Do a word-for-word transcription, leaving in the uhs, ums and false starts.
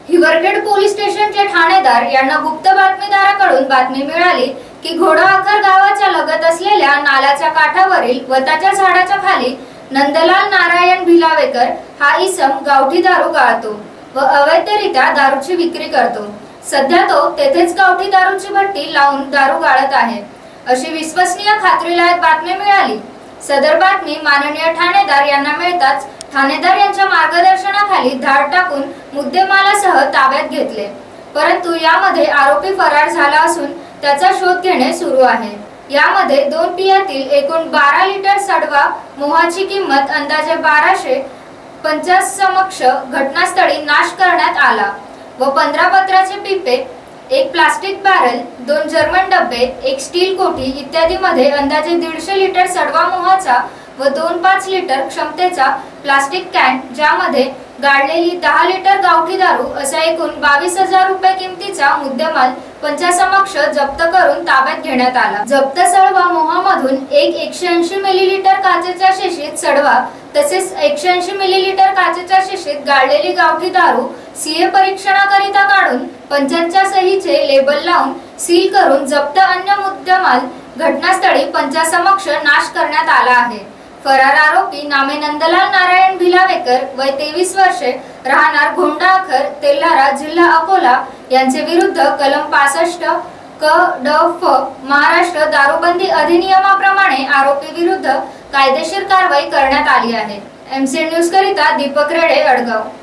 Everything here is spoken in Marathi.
हिवरखेड पोलीस स्टेशनचे ठाणेदार यांना गुप्त बातमीदाराकडून बातमी मिळाली की घोडाआकर गावाच्या लगत असलेल्या नाल्याच्या काठावरील वताच्या झाडाच्या खाली नंदलाल नारायण भिलावेकर हा इसम गावठी दारू गाळतो व अवैधरित्या दारूची विक्री करतो। सध्या तो तेथेच गावठी दारूची भट्टी लावून दारू गाळत आहे अशी विश्वसनीय खात्रीलायक बातमी मिळाली। सदर बातमी माननीय ठाणेदार यांना मिळताच ठाणेदार यांच्या मार्गदर्शनाखाली धाड टाकून मुद्देमालासह ताब्यात घेतले, परंतु यामध्ये आरोपी फरार झाला असून त्याचा शोध घेणे सुरू आहे। यामध्ये दोन पियातील एकूण बारा लिटर सडवा मोहाची किंमत अंदाजे बाराशे पंचास समक्ष घटनास्थळी नाश करण्यात आला व पंधरा पत्राचे पिपे, एक प्लास्टिक बॅरल, दोन जर्मन डब्बे, एक स्टील कोठी इत्यादी मध्ये अंदाजे दीडशे लिटर सडवा मोहाचा व दोन पाच लिटर क्षमतेचा प्लास्टिक कॅन ज्यामध्ये गाळलेली दहा लिटर गावठी दारू असा एकूण बावीस हजार रुपये किमतीचा मुद्देमाल पंचासमक्ष जप्त करून ताब्यात घेण्यात आला। जप्त सडवा मोहामधून एक एकशे ऐंशी मिलीलिटर काचेच्या शिशीत सडवा तसेच एकशे ऐंशी मिलीलिटर काचेच्या शिशीत गाळलेली गावठी दारू सीए परीक्षणाकरिता काढून पंचांच्या सहीचे लेबल लावून सील करून जप्त अन्य मुद्देमाल घटनास्थळी पंचासमक्ष नाश करण्यात आला आहे। फरार आरोपी नामे नंदलाल नारायण भिलावेकर वय तेवीस वर्षे राहणार घोडाआकर तेल्हारा जिल्हा अकोला यांचे विरुद्ध कलम पासष्ट क ड फ महाराष्ट्र दारूबंदी अधिनियमाप्रमाणे आरोपी विरुद्ध कायदेशीर कारवाई करण्यात आली आहे। एमसी न्यूज करिता दीपक रेडे, अडगाव।